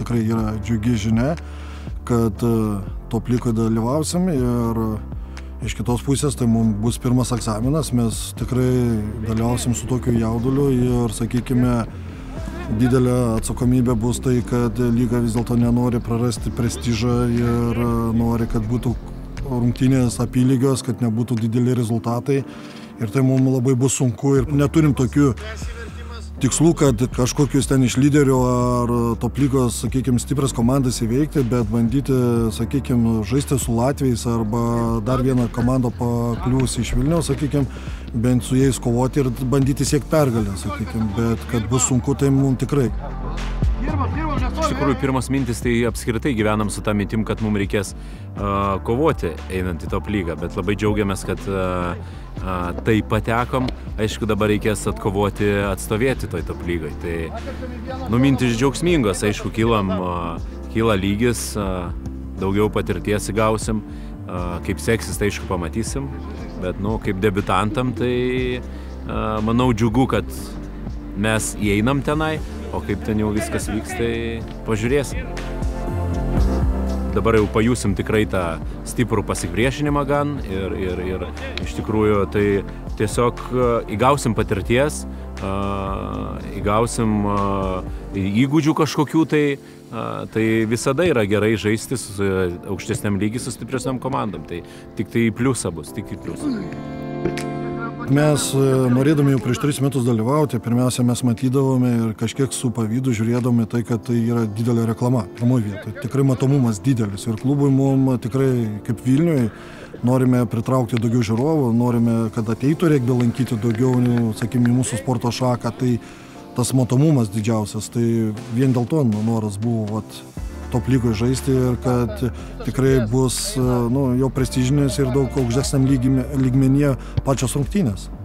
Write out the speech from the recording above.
tikrai yra džiugi žinia, kad top lygoje dalyvausim ir iš kitos pusės tai mums bus pirmas egzaminas, mes tikrai dalyvausim su tokiu jauduliu ir, sakykime, didelė atsakomybė bus tai, kad lyga vis dėlto nenori prarasti prestižą ir nori, kad būtų rungtynės apylygios, kad nebūtų dideli rezultatai. Ir tai mums labai bus sunku ir neturim tokių tikslų, kad kažkokius ten iš lyderio ar top lygos, sakykime, stiprias komandas įveikti, bet bandyti, sakykime, žaisti su latviais arba dar vieną komandą pakliūs iš Vilniaus, sakykime, bent su jais kovoti ir bandyti siekti pergalę, sakykime, bet kad bus sunku, tai mums tikrai. Iš tikrųjų, pirmas mintis, tai apskritai gyvenam su tą mintim, kad mums reikės kovoti einant į top lygą, bet labai džiaugiamės, kad tai patekom. Aišku, dabar reikės atkovoti, atstovėti toj top lygai. Tai mintis džiaugsmingos, aišku, kyla lygis, daugiau patirties įgausim, kaip seksis, tai aišku pamatysim, bet kaip debiutantam, tai manau džiugu, kad mes įeinam tenai, o kaip ten jau viskas vyks, tai pažiūrėsim. Dabar jau pajusim tikrai tą stiprų pasipriešinimą gan ir iš tikrųjų tai tiesiog įgausim patirties, įgausim įgūdžių kažkokių, tai visada yra gerai žaisti su aukštesniam lygiai, su stipresniam komandom, tai tik tai pliusą bus, tik į pliusą. Mes, norėdami jau prieš 3 metus dalyvauti, pirmiausia, mes matydavome ir kažkiek su pavydu žiūrėdami tai, kad tai yra didelė reklama pirmoje vietoje. Tikrai matomumas didelis ir klubui mums tikrai kaip Vilniui norime pritraukti daugiau žiūrovų, norime, kad ateitų regbį lankyti daugiau, sakykime, į mūsų sporto šaką, tai tas matomumas didžiausias. Tai vien dėl to noras buvo top lygoje žaisti ir kad tikrai bus jau prestižinės ir daug aukštesniam lygmenyje pačios rungtynės.